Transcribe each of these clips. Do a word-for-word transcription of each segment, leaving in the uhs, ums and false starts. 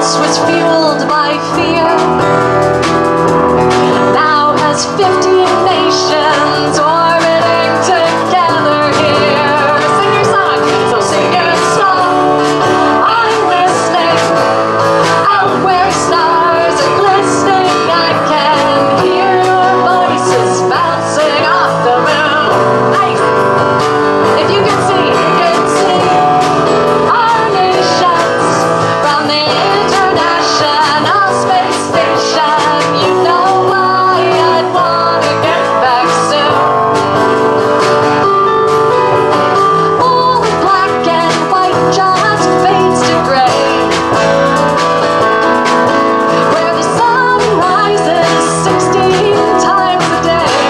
once was fueled by fear. Now has fifteen nations orbiting together here. Sing your song, so sing your song. I'm listening. Out where stars are glistening, I can hear your voices bouncing off the moon. Hey, if you can see, you can see our nations from the International Space Station. You know why I'd wanna get back soon. All the black and white just fades to gray, where the sun rises sixteen times a day.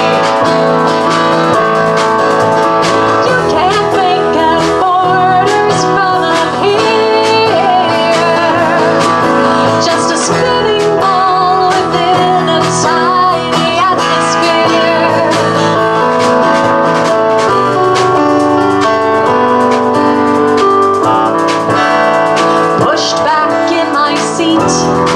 You can't make out borders from up here, just a spinning ball within a tiny atmosphere. Pushed back in my seat,